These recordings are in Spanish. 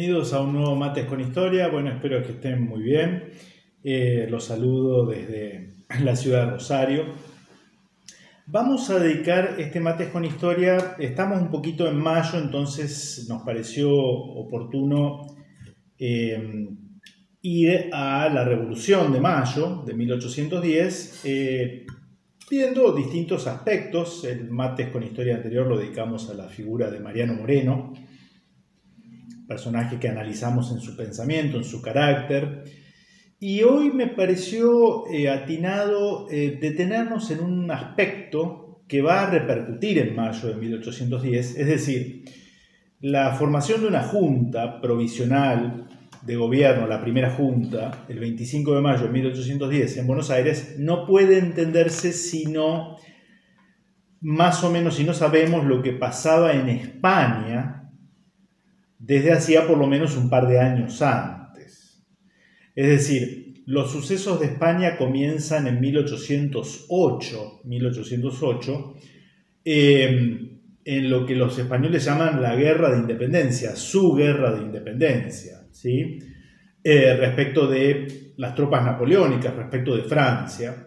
Bienvenidos a un nuevo Mates con Historia. Bueno, espero que estén muy bien. Los saludo desde la ciudad de Rosario. Vamos a dedicar este Mates con Historia. Estamos un poquito en mayo, entonces nos pareció oportuno ir a la Revolución de Mayo de 1810, viendo distintos aspectos. El Mates con Historia anterior lo dedicamos a la figura de Mariano Moreno, personaje que analizamos en su pensamiento, en su carácter. Y hoy me pareció atinado detenernos en un aspecto que va a repercutir en mayo de 1810, es decir, la formación de una junta provisional de gobierno, la primera junta, el 25 de mayo de 1810 en Buenos Aires, no puede entenderse sino, más o menos, si no sabemos lo que pasaba en España desde hacía por lo menos un par de años antes. Es decir, los sucesos de España comienzan en 1808, en lo que los españoles llaman la Guerra de Independencia, su Guerra de Independencia, ¿sí? Respecto de las tropas napoleónicas, respecto de Francia.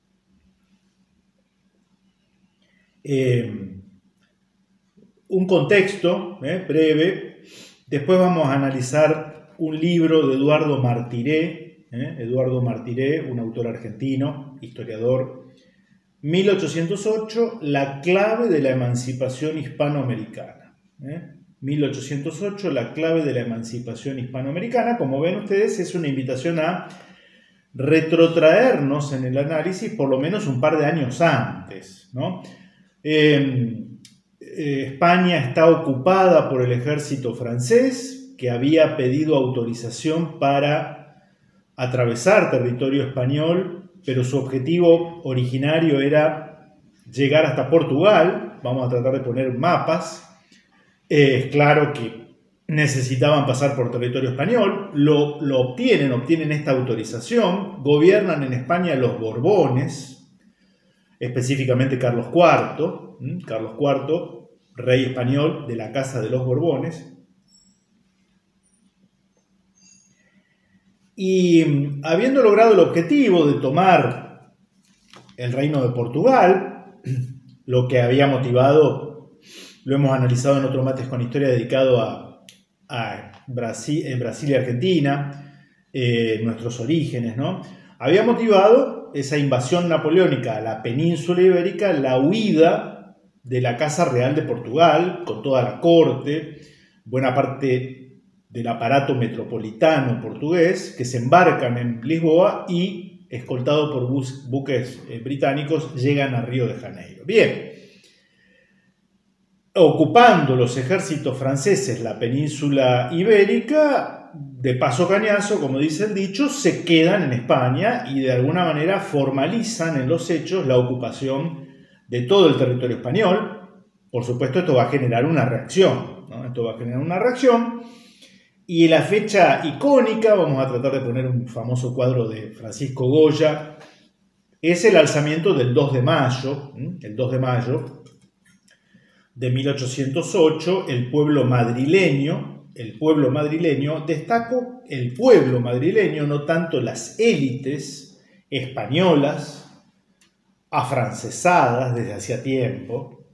Un contexto breve. Después vamos a analizar un libro de Eduardo Martiré, un autor argentino, historiador. 1808, la clave de la emancipación hispanoamericana. 1808, la clave de la emancipación hispanoamericana. Como ven ustedes, es una invitación a retrotraernos en el análisis por lo menos un par de años antes, ¿no? España está ocupada por el ejército francés, que había pedido autorización para atravesar territorio español, pero su objetivo originario era llegar hasta Portugal. Vamos a tratar de poner mapas. Es claro que necesitaban pasar por territorio español, lo obtienen esta autorización, gobiernan en España los Borbones, específicamente Carlos IV, rey español de la Casa de los Borbones. Y habiendo logrado el objetivo de tomar el reino de Portugal, lo que había motivado, lo hemos analizado en otro Mates con Historia dedicado a Brasil y Argentina, nuestros orígenes, ¿no? Había motivado esa invasión napoleónica a la península ibérica, la huida de la Casa Real de Portugal, con toda la corte, buena parte del aparato metropolitano portugués, que se embarcan en Lisboa y, escoltados por buques británicos, llegan a Río de Janeiro. Bien, ocupando los ejércitos franceses la península ibérica, de paso cañazo, como dice el dicho, se quedan en España y de alguna manera formalizan en los hechos la ocupación de todo el territorio español. Por supuesto, esto va a generar una reacción, ¿no? Y la fecha icónica, vamos a tratar de poner un famoso cuadro de Francisco Goya, es el alzamiento del 2 de mayo, el 2 de mayo de 1808, el pueblo madrileño, destaco el pueblo madrileño, no tanto las élites españolas, afrancesadas desde hacía tiempo,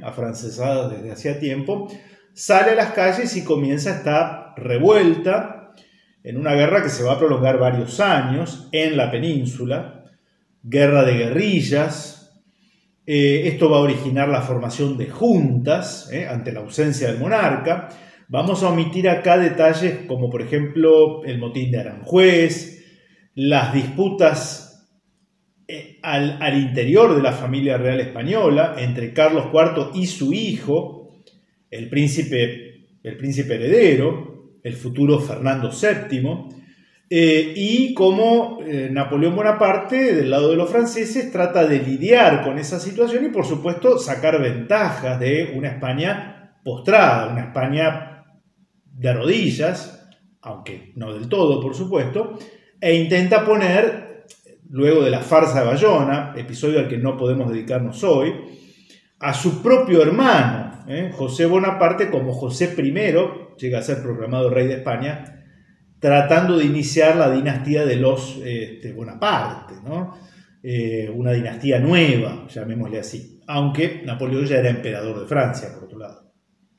sale a las calles y comienza esta revuelta en una guerra que se va a prolongar varios años en la península, guerra de guerrillas. Esto va a originar la formación de juntas ante la ausencia del monarca. Vamos a omitir acá detalles como, por ejemplo, el motín de Aranjuez, las disputas al interior de la familia real española entre Carlos IV y su hijo, el príncipe heredero, el futuro Fernando VII, y cómo Napoleón Bonaparte, del lado de los franceses, trata de lidiar con esa situación y, por supuesto, sacar ventajas de una España postrada, una España de rodillas, aunque no del todo, por supuesto, e intenta poner, luego de la farsa de Bayona, episodio al que no podemos dedicarnos hoy, a su propio hermano, José Bonaparte, como José I, llega a ser proclamado rey de España, tratando de iniciar la dinastía de los Bonaparte, ¿no? Una dinastía nueva, llamémosle así, aunque Napoleón ya era emperador de Francia, por otro lado.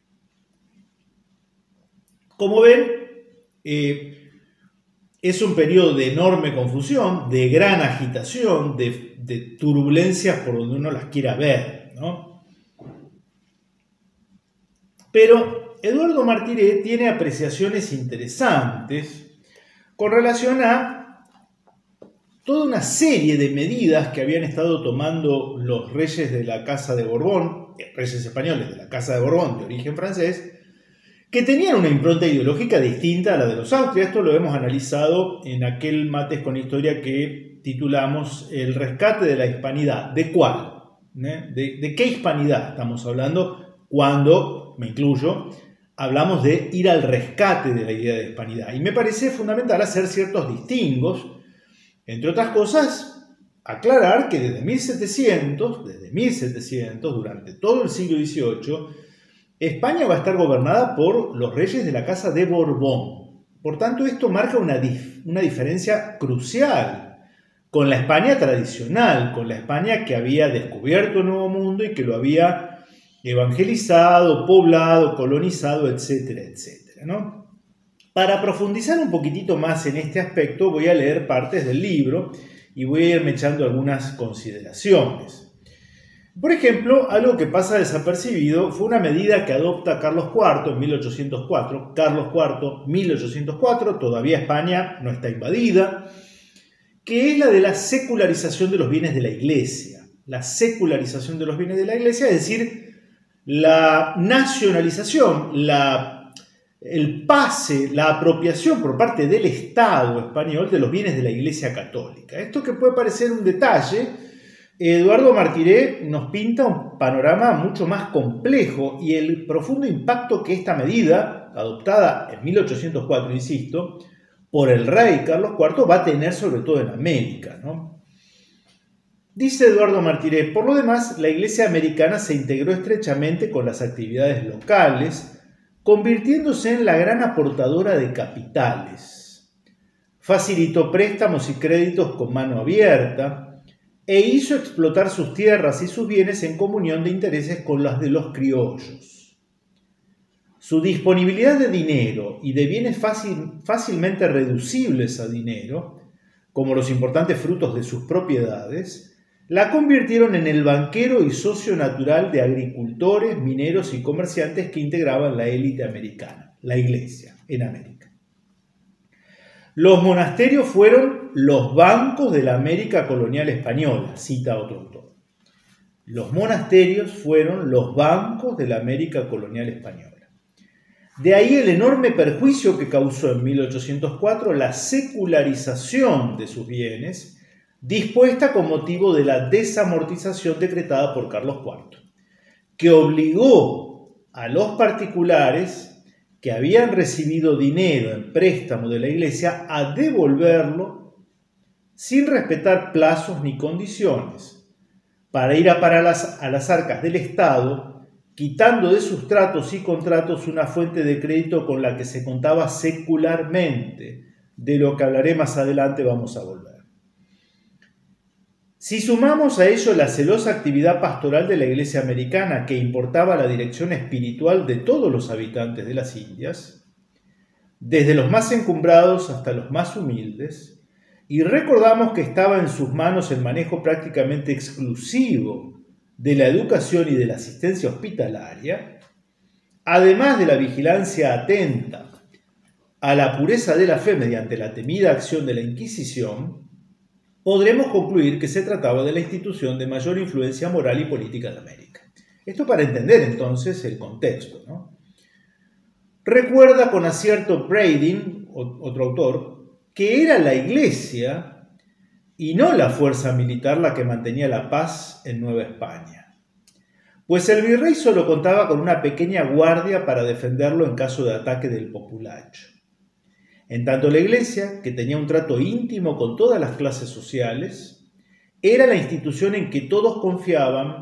Como ven, es un periodo de enorme confusión, de gran agitación, de turbulencias por donde uno las quiera ver, ¿no? Pero Eduardo Martiré tiene apreciaciones interesantes con relación a toda una serie de medidas que habían estado tomando los reyes de la Casa de Borbón, reyes españoles de la Casa de Borbón de origen francés, que tenían una impronta ideológica distinta a la de los Austria. Esto lo hemos analizado en aquel Mates con Historia que titulamos El rescate de la hispanidad. ¿De cuál? ¿De qué hispanidad estamos hablando cuando, me incluyo, hablamos de ir al rescate de la idea de hispanidad? Y me parece fundamental hacer ciertos distingos, entre otras cosas, aclarar que desde 1700, durante todo el siglo XVIII, España va a estar gobernada por los reyes de la Casa de Borbón. Por tanto, esto marca una diferencia crucial con la España tradicional, con la España que había descubierto el Nuevo Mundo y que lo había evangelizado, poblado, colonizado, etcétera, etcétera, ¿no? Para profundizar un poquitito más en este aspecto, voy a leer partes del libro y voy a irme echando algunas consideraciones. Por ejemplo, algo que pasa desapercibido fue una medida que adopta Carlos IV en 1804. Carlos IV, 1804, todavía España no está invadida, que es la de la secularización de los bienes de la Iglesia. La secularización de los bienes de la Iglesia, es decir, la nacionalización, el pase, la apropiación por parte del Estado español de los bienes de la Iglesia Católica. Esto que puede parecer un detalle, Eduardo Martiré nos pinta un panorama mucho más complejo y el profundo impacto que esta medida, adoptada en 1804, insisto, por el rey Carlos IV, va a tener sobre todo en América, ¿no? Dice Eduardo Martiré, por lo demás, la Iglesia americana se integró estrechamente con las actividades locales, convirtiéndose en la gran aportadora de capitales. Facilitó préstamos y créditos con mano abierta, e hizo explotar sus tierras y sus bienes en comunión de intereses con las de los criollos. Su disponibilidad de dinero y de bienes fácilmente reducibles a dinero, como los importantes frutos de sus propiedades, la convirtieron en el banquero y socio natural de agricultores, mineros y comerciantes que integraban la élite americana, la Iglesia, en América. Los monasterios fueron los bancos de la América colonial española, cita otro autor. Los monasterios fueron los bancos de la América colonial española. De ahí el enorme perjuicio que causó en 1804 la secularización de sus bienes, dispuesta con motivo de la desamortización decretada por Carlos IV, que obligó a los particulares que habían recibido dinero en préstamo de la Iglesia a devolverlo sin respetar plazos ni condiciones, para ir a parar a las arcas del Estado, quitando de sus tratos y contratos una fuente de crédito con la que se contaba secularmente, de lo que hablaré más adelante, vamos a volver. Si sumamos a ello la celosa actividad pastoral de la Iglesia americana que importaba la dirección espiritual de todos los habitantes de las Indias, desde los más encumbrados hasta los más humildes, y recordamos que estaba en sus manos el manejo prácticamente exclusivo de la educación y de la asistencia hospitalaria, además de la vigilancia atenta a la pureza de la fe mediante la temida acción de la Inquisición, podremos concluir que se trataba de la institución de mayor influencia moral y política de América. Esto para entender entonces el contexto, ¿no? Recuerda con acierto Brading, otro autor, que era la Iglesia y no la fuerza militar la que mantenía la paz en Nueva España, pues el virrey solo contaba con una pequeña guardia para defenderlo en caso de ataque del populacho. En tanto la Iglesia, que tenía un trato íntimo con todas las clases sociales, era la institución en que todos confiaban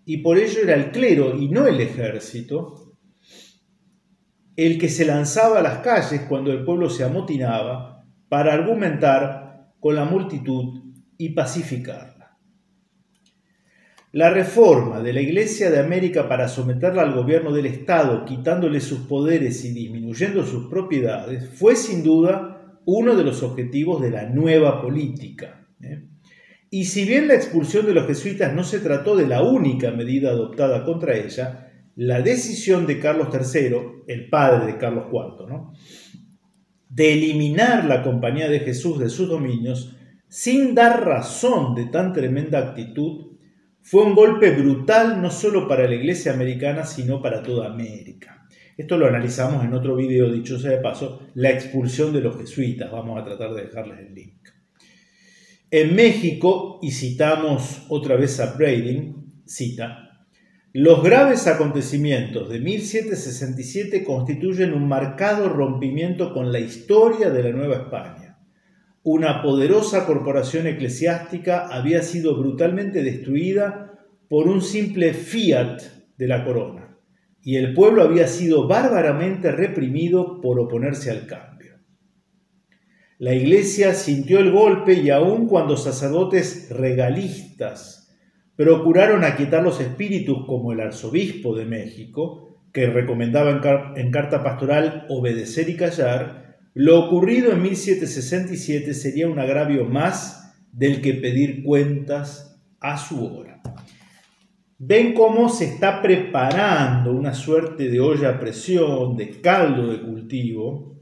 y por ello era el clero y no el ejército el que se lanzaba a las calles cuando el pueblo se amotinaba para argumentar con la multitud y pacificarla. La reforma de la Iglesia de América para someterla al gobierno del Estado, quitándole sus poderes y disminuyendo sus propiedades, fue sin duda uno de los objetivos de la nueva política. Y si bien la expulsión de los jesuitas no se trató de la única medida adoptada contra ella, la decisión de Carlos III, el padre de Carlos IV, de eliminar la Compañía de Jesús de sus dominios sin dar razón de tan tremenda actitud fue un golpe brutal no solo para la Iglesia americana, sino para toda América. Esto lo analizamos en otro video, dicho sea de paso, la expulsión de los jesuitas. Vamos a tratar de dejarles el link. En México, y citamos otra vez a Brading, cita: los graves acontecimientos de 1767 constituyen un marcado rompimiento con la historia de la Nueva España. Una poderosa corporación eclesiástica había sido brutalmente destruida por un simple fiat de la corona, y el pueblo había sido bárbaramente reprimido por oponerse al cambio. La Iglesia sintió el golpe y aun cuando sacerdotes regalistas procuraron aquietar los espíritus como el arzobispo de México, que recomendaba en carta pastoral obedecer y callar, lo ocurrido en 1767 sería un agravio más del que pedir cuentas a su hora. Ven cómo se está preparando una suerte de olla a presión, de caldo de cultivo,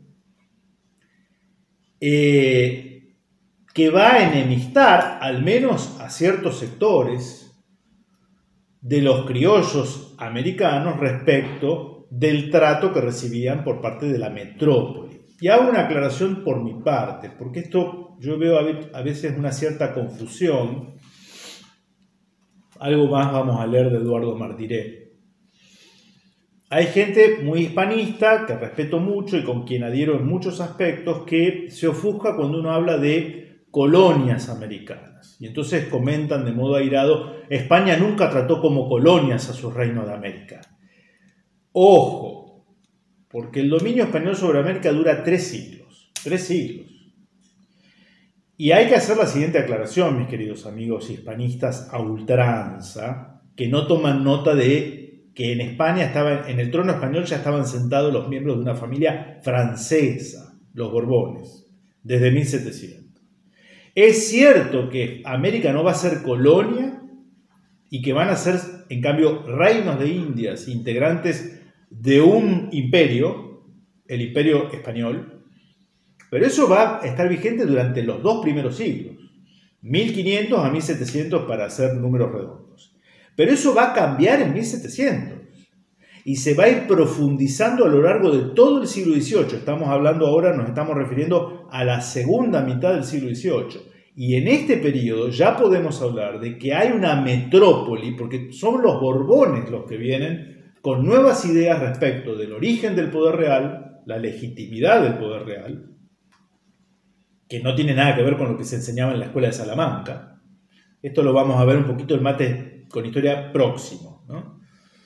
que va a enemistar al menos a ciertos sectores de los criollos americanos respecto del trato que recibían por parte de la metrópoli. Y hago una aclaración por mi parte, porque esto yo veo a veces una cierta confusión. Algo más vamos a leer de Eduardo Martiré. Hay gente muy hispanista, que respeto mucho y con quien adhiero en muchos aspectos, que se ofusca cuando uno habla de colonias americanas. Y entonces comentan de modo airado: España nunca trató como colonias a sus reinos de América. Ojo, porque el dominio español sobre América dura 3 siglos. 3 siglos. Y hay que hacer la siguiente aclaración, mis queridos amigos hispanistas a ultranza, que no toman nota de que en España en el trono español ya estaban sentados los miembros de una familia francesa, los Borbones, desde 1700. Es cierto que América no va a ser colonia y que van a ser, en cambio, reinos de Indias, integrantes de un imperio, el imperio español, pero eso va a estar vigente durante los 2 primeros siglos, 1500 a 1700 para hacer números redondos. Pero eso va a cambiar en 1700 y se va a ir profundizando a lo largo de todo el siglo XVIII. Estamos hablando ahora, nos estamos refiriendo a la segunda mitad del siglo XVIII. Y en este periodo ya podemos hablar de que hay una metrópoli, porque son los Borbones los que vienen con nuevas ideas respecto del origen del poder real, la legitimidad del poder real, que no tiene nada que ver con lo que se enseñaba en la escuela de Salamanca. Esto lo vamos a ver un poquito en Mate con Historia próximo, ¿no?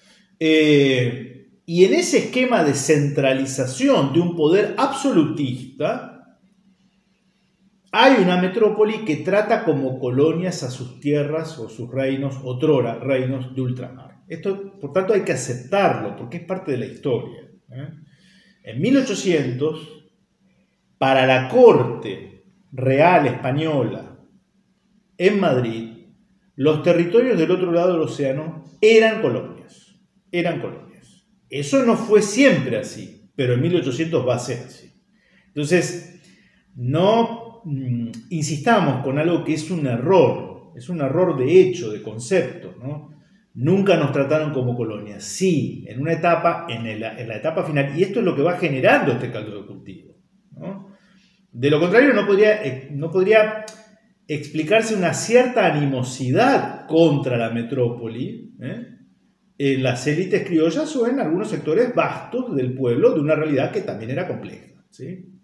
Y en ese esquema de centralización de un poder absolutista, hay una metrópoli que trata como colonias a sus tierras o sus reinos, otrora reinos de ultramar. Esto, por tanto, hay que aceptarlo porque es parte de la historia. En 1800, para la corte real española en Madrid, los territorios del otro lado del océano eran colonias. Eran colonias. Eso no fue siempre así, pero en 1800 va a ser así. Entonces, no insistamos con algo que es un error de hecho, de concepto, ¿no? Nunca nos trataron como colonias. Sí, en una etapa, en la etapa final, y esto es lo que va generando este caldo de cultivo, ¿no? De lo contrario, no podría explicarse una cierta animosidad contra la metrópoli, en las élites criollas o en algunos sectores vastos del pueblo de una realidad que también era compleja, ¿sí?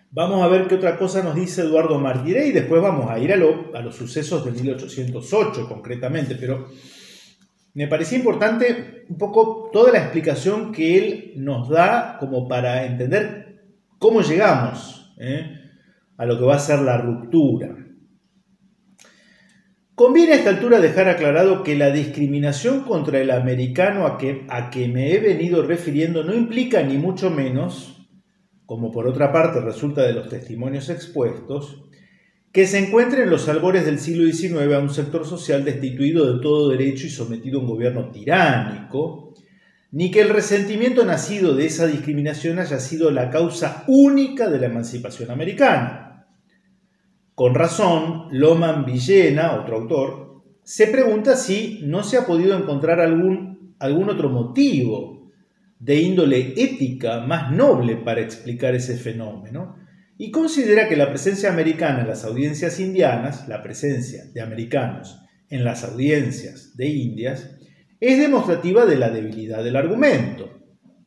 Vamos a ver qué otra cosa nos dice Eduardo Martiré y después vamos a ir a los sucesos de 1808 concretamente, pero me parecía importante un poco toda la explicación que él nos da como para entender cómo llegamos a lo que va a ser la ruptura. Conviene a esta altura dejar aclarado que la discriminación contra el americano a que me he venido refiriendo no implica ni mucho menos, como por otra parte resulta de los testimonios expuestos, que se encuentre en los albores del siglo XIX a un sector social destituido de todo derecho y sometido a un gobierno tiránico, ni que el resentimiento nacido de esa discriminación haya sido la causa única de la emancipación americana. Con razón, Loman Villena, otro autor, se pregunta si no se ha podido encontrar algún otro motivo de índole ética más noble para explicar ese fenómeno, y considera que la presencia americana en las audiencias indianas, la presencia de americanos en las audiencias de Indias, es demostrativa de la debilidad del argumento.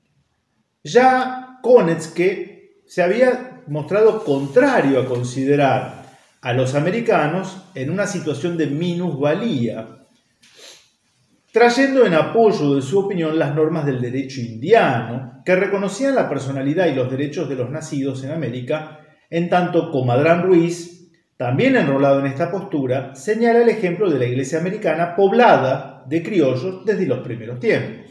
Ya Konietzke se había mostrado contrario a considerar a los americanos en una situación de minusvalía, trayendo en apoyo de su opinión las normas del derecho indiano, que reconocían la personalidad y los derechos de los nacidos en América, en tanto Comadrán Ruiz, también enrolado en esta postura, señala el ejemplo de la iglesia americana poblada de criollos desde los primeros tiempos.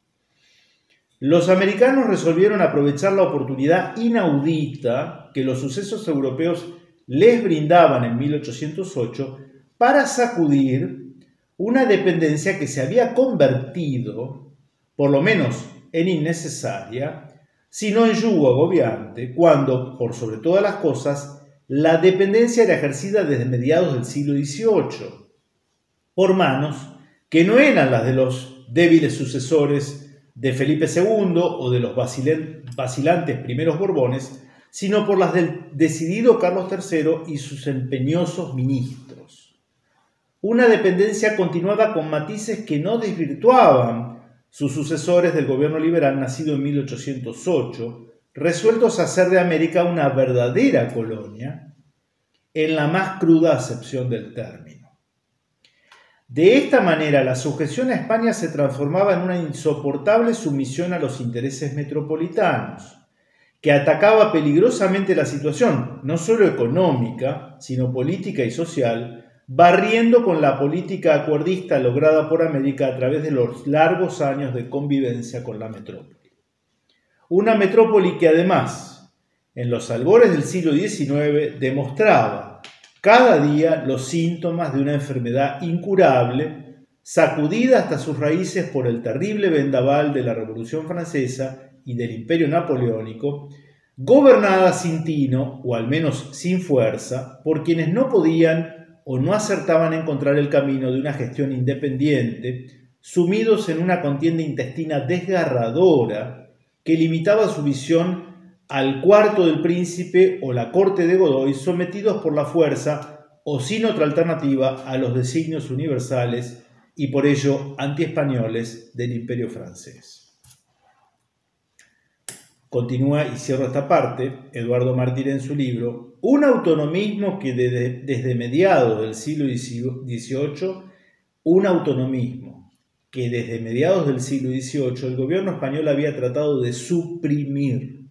Los americanos resolvieron aprovechar la oportunidad inaudita que los sucesos europeos les brindaban en 1808 para sacudir una dependencia que se había convertido, por lo menos en innecesaria, sino en yugo agobiante, cuando, por sobre todas las cosas, la dependencia era ejercida desde mediados del siglo XVIII, por manos que no eran las de los débiles sucesores de Felipe II o de los vacilantes primeros Borbones, sino por las del decidido Carlos III y sus empeñosos ministros. Una dependencia continuada con matices que no desvirtuaban sus sucesores del gobierno liberal nacido en 1808, resueltos a hacer de América una verdadera colonia, en la más cruda acepción del término. De esta manera, la sujeción a España se transformaba en una insoportable sumisión a los intereses metropolitanos, que atacaba peligrosamente la situación, no solo económica, sino política y social, barriendo con la política acuerdista lograda por América a través de los largos años de convivencia con la metrópoli. Una metrópoli que además, en los albores del siglo XIX, demostraba cada día los síntomas de una enfermedad incurable, sacudida hasta sus raíces por el terrible vendaval de la Revolución Francesa y del Imperio Napoleónico, gobernada sin tino, o al menos sin fuerza, por quienes no podían o no acertaban a encontrar el camino de una gestión independiente, sumidos en una contienda intestina desgarradora que limitaba su visión al cuarto del príncipe o la corte de Godoy, sometidos por la fuerza o sin otra alternativa a los designios universales y por ello antiespañoles del Imperio francés. Continúa y cierro esta parte, Eduardo Martiré en su libro, un autonomismo que desde mediados del siglo XVIII, el gobierno español había tratado de suprimir,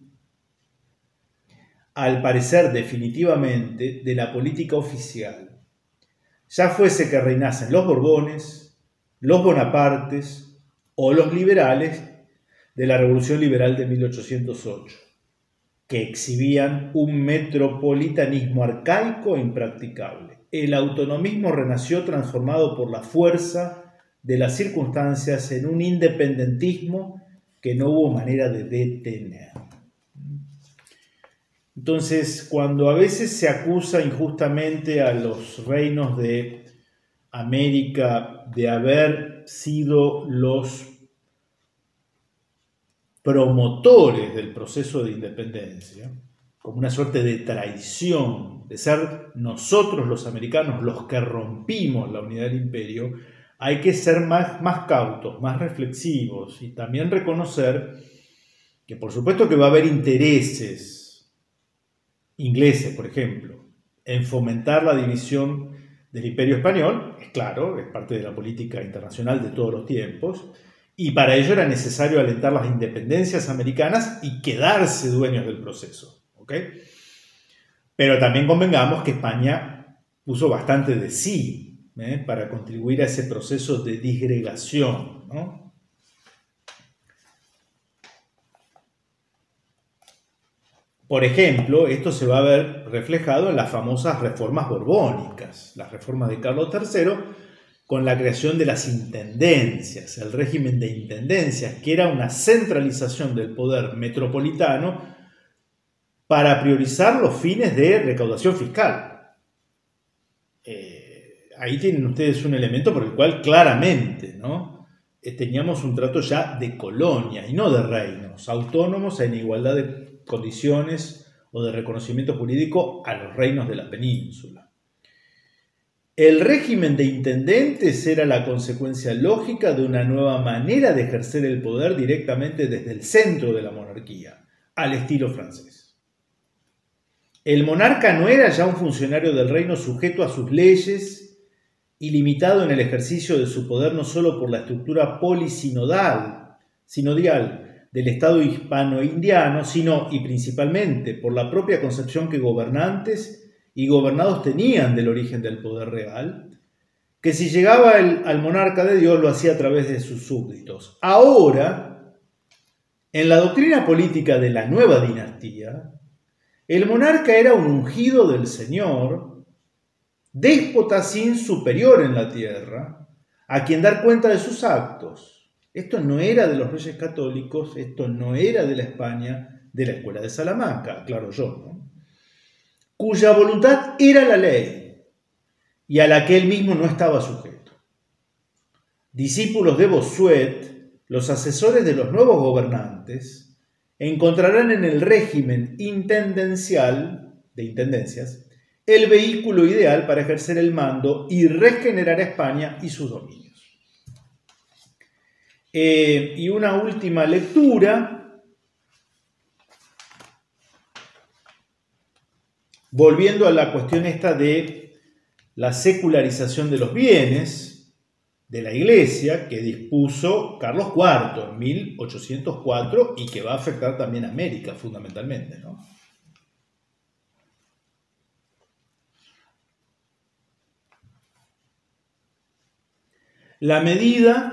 al parecer definitivamente, de la política oficial, ya fuese que reinasen los Borbones, los Bonapartes o los liberales de la Revolución Liberal de 1808, que exhibían un metropolitanismo arcaico e impracticable. El autonomismo renació transformado por la fuerza de las circunstancias en un independentismo que no hubo manera de detener. Entonces, cuando a veces se acusa injustamente a los reinos de América de haber sido los promotores del proceso de independencia, como una suerte de traición, de ser nosotros los americanos los que rompimos la unidad del imperio, hay que ser más cautos, más reflexivos y también reconocer que por supuesto que va a haber intereses ingleses, por ejemplo, en fomentar la división del Imperio Español, es claro, es parte de la política internacional de todos los tiempos, y para ello era necesario alentar las independencias americanas y quedarse dueños del proceso. ¿Ok? Pero también convengamos que España puso bastante de sí para contribuir a ese proceso de disgregación, ¿no? Por ejemplo, esto se va a ver reflejado en las famosas reformas borbónicas, las reformas de Carlos III, con la creación de las intendencias, el régimen de intendencias, que era una centralización del poder metropolitano para priorizar los fines de recaudación fiscal. Ahí tienen ustedes un elemento por el cual claramente, ¿no? Teníamos un trato ya de colonia y no de reinos, autónomos en igualdad de condiciones o de reconocimiento jurídico a los reinos de la península. El régimen de intendentes era la consecuencia lógica de una nueva manera de ejercer el poder directamente desde el centro de la monarquía, al estilo francés. El monarca no era ya un funcionario del reino sujeto a sus leyes y limitado en el ejercicio de su poder no solo por la estructura polisinodial del Estado hispano-indiano, sino y principalmente por la propia concepción que gobernantes y gobernados tenían del origen del poder real, que si llegaba al monarca de Dios lo hacía a través de sus súbditos. Ahora, en la doctrina política de la nueva dinastía, el monarca era un ungido del Señor, déspota sin superior en la tierra, a quien dar cuenta de sus actos. Esto no era de los reyes católicos, esto no era de la España de la Escuela de Salamanca, aclaro yo, ¿no? Cuya voluntad era la ley y a la que él mismo no estaba sujeto. Discípulos de Bossuet, los asesores de los nuevos gobernantes, encontrarán en el régimen intendencial de intendencias el vehículo ideal para ejercer el mando y regenerar a España y sus dominios. Y una última lectura, volviendo a la cuestión esta de la secularización de los bienes de la Iglesia que dispuso Carlos IV en 1804 y que va a afectar también a América fundamentalmente, ¿no? La medida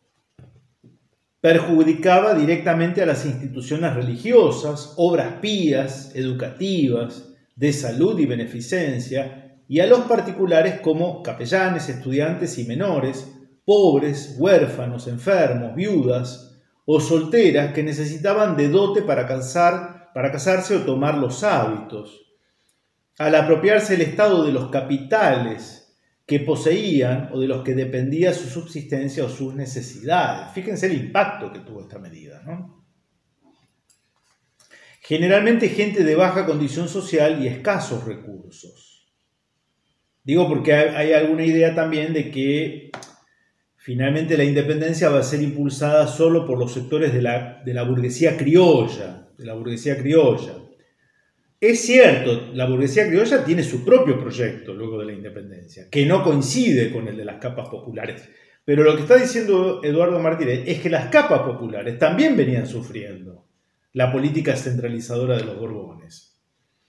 perjudicaba directamente a las instituciones religiosas, obras pías, educativas, de salud y beneficencia, y a los particulares como capellanes, estudiantes y menores, pobres, huérfanos, enfermos, viudas o solteras que necesitaban de dote para casarse o tomar los hábitos. Al apropiarse el Estado de los capitales que poseían o de los que dependía su subsistencia o sus necesidades. Fíjense el impacto que tuvo esta medida, ¿no? Generalmente gente de baja condición social y escasos recursos. Digo porque hay alguna idea también de que finalmente la independencia va a ser impulsada solo por los sectores de la burguesía criolla, Es cierto, la burguesía criolla tiene su propio proyecto luego de la independencia, que no coincide con el de las capas populares. Pero lo que está diciendo Eduardo Martínez es que las capas populares también venían sufriendo la política centralizadora de los Borbones.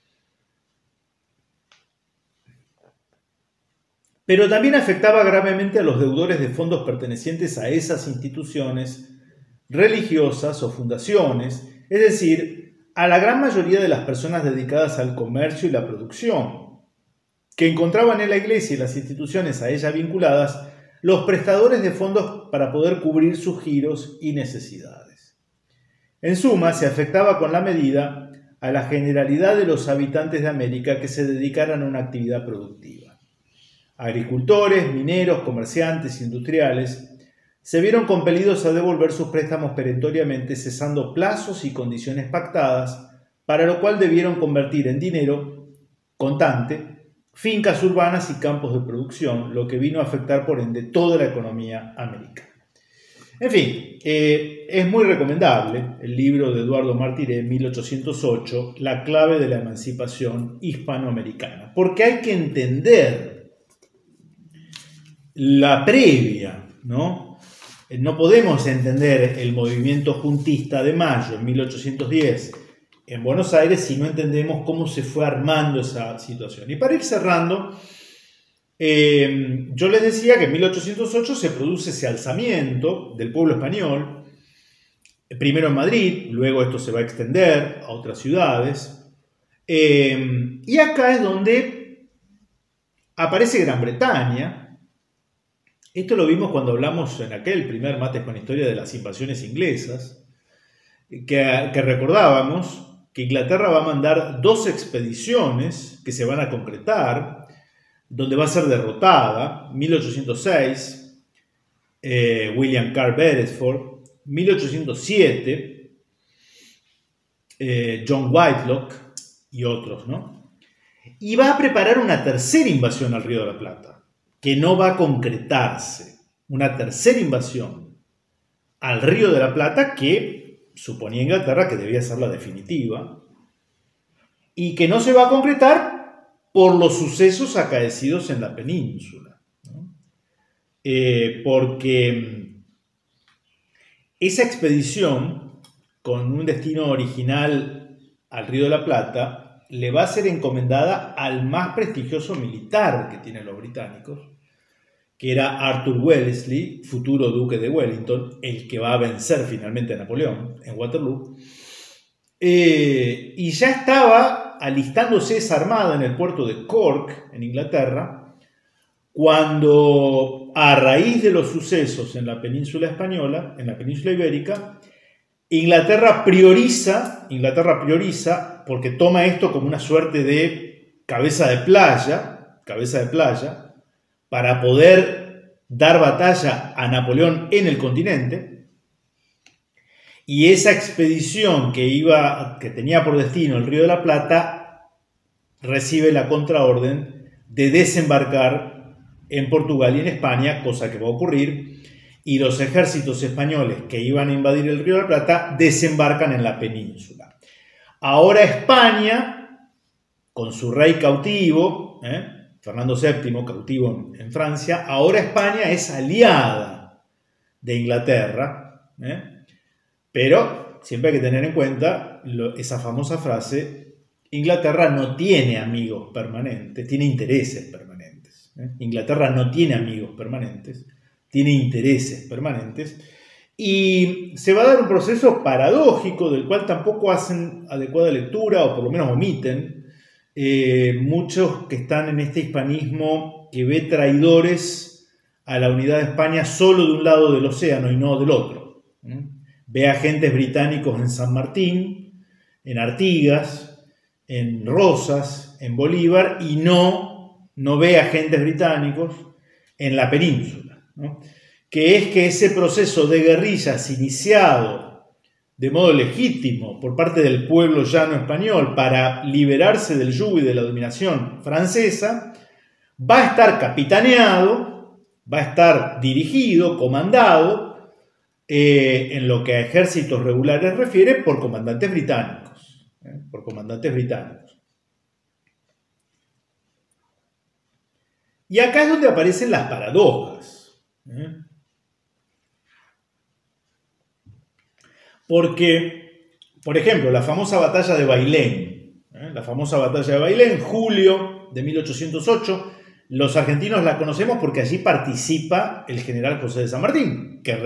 Pero también afectaba gravemente a los deudores de fondos pertenecientes a esas instituciones religiosas o fundaciones, es decir, a la gran mayoría de las personas dedicadas al comercio y la producción, que encontraban en la Iglesia y las instituciones a ella vinculadas los prestadores de fondos para poder cubrir sus giros y necesidades. En suma, se afectaba con la medida a la generalidad de los habitantes de América que se dedicaran a una actividad productiva. Agricultores, mineros, comerciantes, industriales se vieron compelidos a devolver sus préstamos perentoriamente, cesando plazos y condiciones pactadas, para lo cual debieron convertir en dinero contante fincas urbanas y campos de producción, lo que vino a afectar por ende toda la economía americana. En fin, es muy recomendable el libro de Eduardo Martiré, 1808, La clave de la emancipación hispanoamericana, porque hay que entender la previa, ¿no? No podemos entender el movimiento juntista de mayo en 1810 en Buenos Aires si no entendemos cómo se fue armando esa situación. Y para ir cerrando, yo les decía que en 1808 se produce ese alzamiento del pueblo español, primero en Madrid, luego esto se va a extender a otras ciudades, y acá es donde aparece Gran Bretaña. Esto lo vimos cuando hablamos en aquel primer Mates con Historia de las invasiones inglesas, que recordábamos que Inglaterra va a mandar 2 expediciones que se van a concretar, donde va a ser derrotada, 1806, William Carr Beresford, 1807, John Whitelocke y otros, ¿no? Y va a preparar una tercera invasión al Río de la Plata, que no va a concretarse, una tercera invasión al Río de la Plata que suponía Inglaterra que debía ser la definitiva, y que no se va a concretar por los sucesos acaecidos en la península, ¿no? Porque esa expedición, con un destino original al Río de la Plata, le va a ser encomendada al más prestigioso militar que tienen los británicos, que era Arthur Wellesley, futuro duque de Wellington, el que va a vencer finalmente a Napoleón en Waterloo. Y ya estaba alistándose esa armada en el puerto de Cork, en Inglaterra, cuando, a raíz de los sucesos en la península española, en la península ibérica, Inglaterra prioriza, porque toma esto como una suerte de cabeza de playa, para poder dar batalla a Napoleón en el continente, y esa expedición que tenía por destino el Río de la Plata recibe la contraorden de desembarcar en Portugal y en España, cosa que va a ocurrir, y los ejércitos españoles que iban a invadir el Río de la Plata desembarcan en la península. Ahora España, con su rey cautivo, Fernando VII, cautivo en Francia, ahora España es aliada de Inglaterra, pero siempre hay que tener en cuenta esa famosa frase: Inglaterra no tiene amigos permanentes, tiene intereses permanentes. Inglaterra no tiene amigos permanentes, tiene intereses permanentes, y se va a dar un proceso paradójico del cual tampoco hacen adecuada lectura, o por lo menos omiten, muchos que están en este hispanismo que ve traidores a la unidad de España solo de un lado del océano y no del otro. Ve agentes británicos en San Martín, en Artigas, en Rosas, en Bolívar, y no ve agentes británicos en la península, ¿no? Que es que ese proceso de guerrillas iniciado de modo legítimo por parte del pueblo llano español para liberarse del yugo y de la dominación francesa, va a estar capitaneado, va a estar dirigido, comandado, en lo que a ejércitos regulares refiere, por comandantes británicos. Y acá es donde aparecen las paradojas. Porque, por ejemplo, la famosa batalla de Bailén, julio de 1808, los argentinos la conocemos porque allí participa el general José de San Martín, que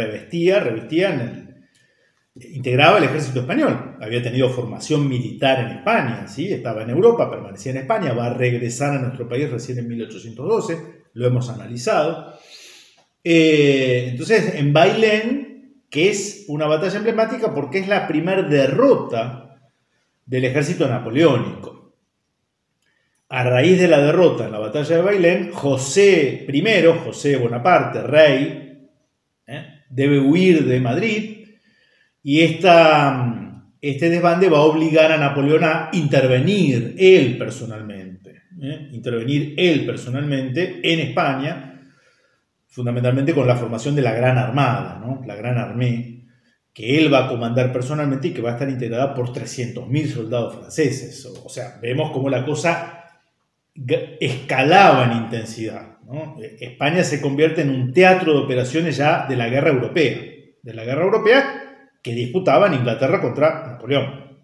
integraba el ejército español. Había tenido formación militar en España, ¿sí? Estaba en Europa, permanecía en España, va a regresar a nuestro país recién en 1812, lo hemos analizado. Entonces, en Bailén, que es una batalla emblemática porque es la primera derrota del ejército napoleónico. A raíz de la derrota en la batalla de Bailén, José Bonaparte, rey, debe huir de Madrid, y este desbande va a obligar a Napoleón a intervenir él personalmente en España, fundamentalmente con la formación de la Gran Armada, ¿no? La Gran Armée, que él va a comandar personalmente y que va a estar integrada por 300.000 soldados franceses. O sea, vemos cómo la cosa escalaba en intensidad, ¿no? España se convierte en un teatro de operaciones ya de la guerra europea que disputaban Inglaterra contra Napoleón.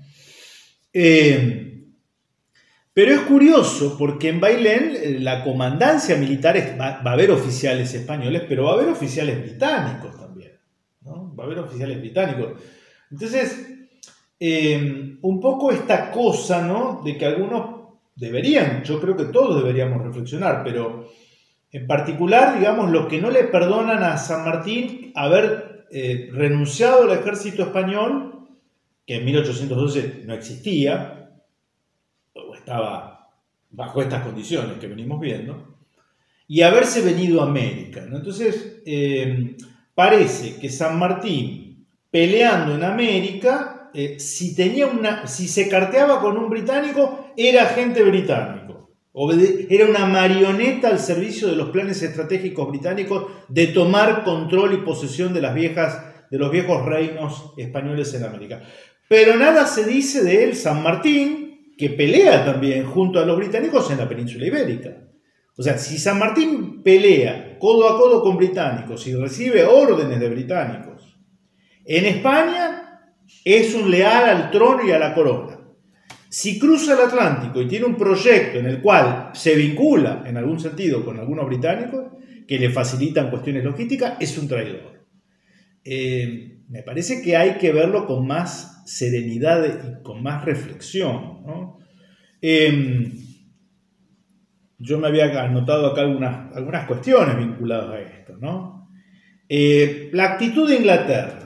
Pero es curioso porque en Bailén la comandancia militar va a haber oficiales españoles, pero va a haber oficiales británicos también, ¿no? Va a haber oficiales británicos. Entonces, un poco esta cosa, ¿no? De que algunos deberían, yo creo que todos deberíamos reflexionar, pero en particular, digamos, los que no le perdonan a San Martín haber renunciado al ejército español, que en 1812 no existía, o estaba bajo estas condiciones que venimos viendo, y haberse venido a América, ¿no? Entonces, parece que San Martín, peleando en América, si se carteaba con un británico, era agente británico. Era una marioneta al servicio de los planes estratégicos británicos de tomar control y posesión de los viejos reinos españoles en América. Pero nada se dice de él, San Martín, que pelea también junto a los británicos en la península ibérica. O sea, si San Martín pelea codo a codo con británicos y recibe órdenes de británicos en España, es un leal al trono y a la corona. Si cruza el Atlántico y tiene un proyecto en el cual se vincula en algún sentido con algunos británicos que le facilitan cuestiones logísticas, es un traidor. Me parece que hay que verlo con más serenidad y con más reflexión, ¿no? Yo me había anotado acá algunas cuestiones vinculadas a esto, ¿no? La actitud de Inglaterra.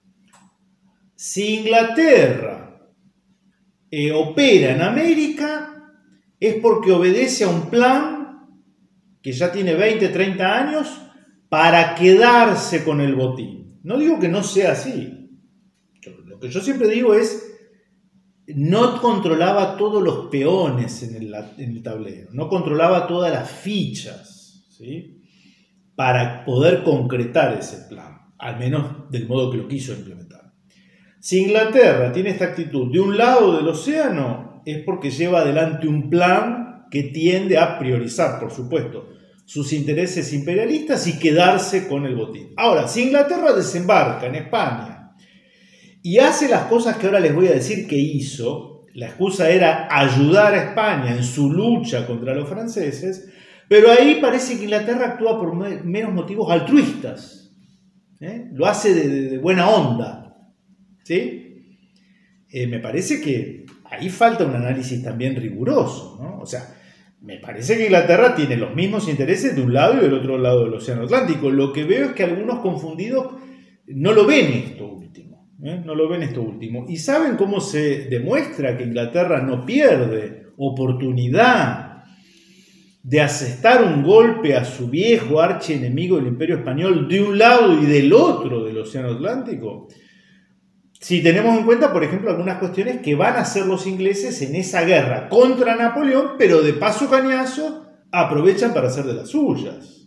Si Inglaterra opera en América, es porque obedece a un plan que ya tiene 20, 30 años para quedarse con el botín. No digo que no sea así. Lo que yo siempre digo es, no controlaba todos los peones en el tablero, no controlaba todas las fichas, ¿sí? Para poder concretar ese plan, al menos del modo que lo quiso implementar. Si Inglaterra tiene esta actitud de un lado del océano, es porque lleva adelante un plan que tiende a priorizar, por supuesto, sus intereses imperialistas y quedarse con el botín. Ahora, si Inglaterra desembarca en España y hace las cosas que ahora les voy a decir que hizo, la excusa era ayudar a España en su lucha contra los franceses, pero ahí parece que Inglaterra actúa por meros motivos altruistas, lo hace de buena onda. ¿Sí? Me parece que ahí falta un análisis también riguroso, ¿no? O sea, me parece que Inglaterra tiene los mismos intereses de un lado y del otro lado del Océano Atlántico. Lo que veo es que algunos confundidos no lo ven esto último, no lo ven esto último. ¿Y saben cómo se demuestra que Inglaterra no pierde oportunidad de asestar un golpe a su viejo archienemigo, el Imperio Español, de un lado y del otro del Océano Atlántico? Si tenemos en cuenta, por ejemplo, algunas cuestiones que van a hacer los ingleses en esa guerra contra Napoleón, pero de paso cañazo aprovechan para hacer de las suyas.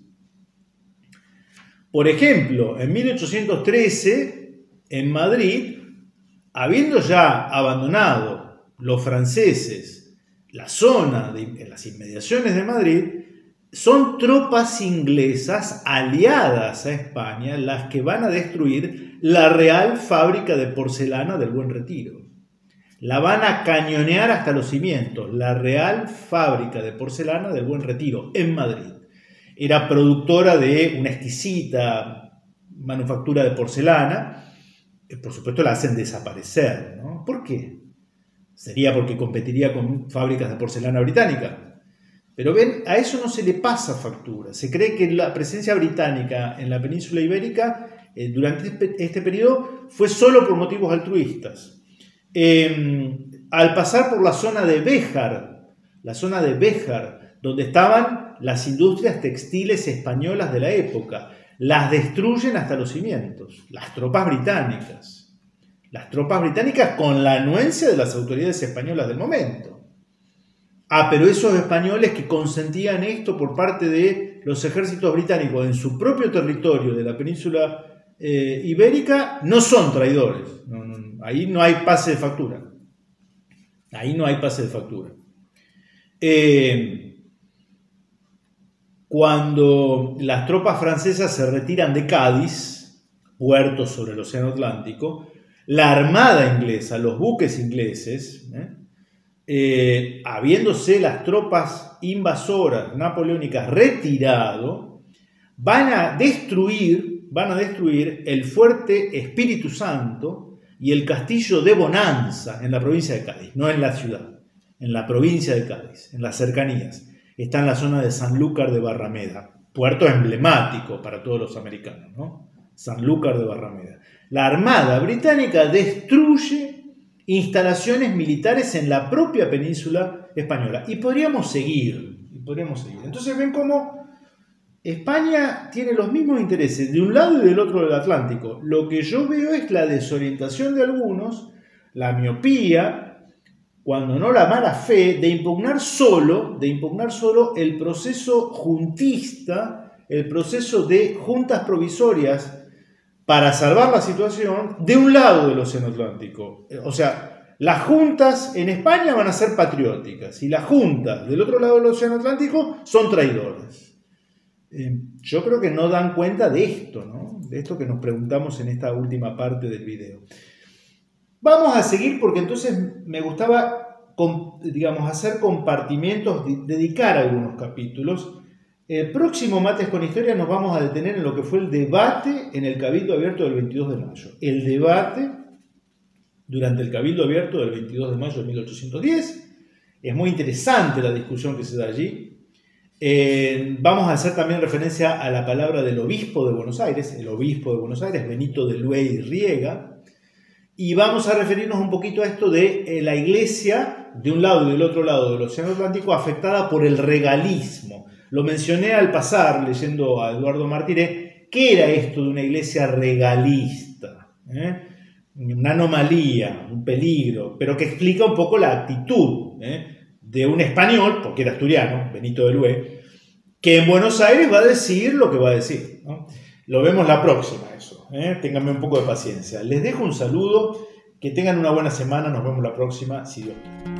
Por ejemplo, en 1813, en Madrid, habiendo ya abandonado los franceses la zona en las inmediaciones de Madrid, son tropas inglesas aliadas a España las que van a destruir la Real Fábrica de Porcelana del Buen Retiro. La van a cañonear hasta los cimientos, la Real Fábrica de Porcelana del Buen Retiro, en Madrid. Era productora de una exquisita manufactura de porcelana. Por supuesto la hacen desaparecer, ¿no? ¿Por qué? ¿Sería porque competiría con fábricas de porcelana británica? Pero ven, a eso no se le pasa factura. Se cree que la presencia británica en la península ibérica durante este periodo fue solo por motivos altruistas. Al pasar por la zona de Béjar, donde estaban las industrias textiles españolas de la época, las destruyen hasta los cimientos, las tropas británicas con la anuencia de las autoridades españolas del momento. Pero esos españoles que consentían esto por parte de los ejércitos británicos en su propio territorio de la península ibérica no son traidores. Ahí no hay pase de factura. Ahí no hay pase de factura. Cuando las tropas francesas se retiran de Cádiz, puerto sobre el Océano Atlántico, la armada inglesa, los buques ingleses, habiéndose las tropas invasoras napoleónicas retirado, van a destruir el fuerte Espíritu Santo y el castillo de Bonanza en la provincia de Cádiz, no en la ciudad, en la provincia de Cádiz, en las cercanías. Está en la zona de Sanlúcar de Barrameda, puerto emblemático para todos los americanos, ¿no? Sanlúcar de Barrameda. La Armada Británica destruye instalaciones militares en la propia península española. Y podríamos seguir. Entonces ven cómo España tiene los mismos intereses de un lado y del otro del Atlántico. Lo que yo veo es la desorientación de algunos, la miopía, cuando no la mala fe, de impugnar solo el proceso juntista, el proceso de juntas provisorias para salvar la situación de un lado del Océano Atlántico. O sea, las juntas en España van a ser patrióticas y las juntas del otro lado del Océano Atlántico son traidoras. Yo creo que no dan cuenta de esto, ¿no? De esto que nos preguntamos en esta última parte del video. Vamos a seguir porque entonces me gustaba, hacer compartimientos, dedicar algunos capítulos. El próximo Mates con Historia nos vamos a detener en lo que fue el debate en el Cabildo Abierto del 22 de mayo. El debate durante el Cabildo Abierto del 22 de mayo de 1810. Es muy interesante la discusión que se da allí. Vamos a hacer también referencia a la palabra del obispo de Buenos Aires, el obispo de Buenos Aires, Benito de Luey y Riega. Y vamos a referirnos un poquito a esto de la iglesia, de un lado y del otro lado del Océano Atlántico, afectada por el regalismo. Lo mencioné al pasar, leyendo a Eduardo Martínez. ¿Qué era esto de una iglesia regalista? Una anomalía, un peligro, pero que explica un poco la actitud de un español, porque era asturiano, Benito de Luey, que en Buenos Aires va a decir lo que va a decir, ¿no? Lo vemos la próxima, eso. Ténganme un poco de paciencia. Les dejo un saludo, que tengan una buena semana, nos vemos la próxima, si Dios quiere.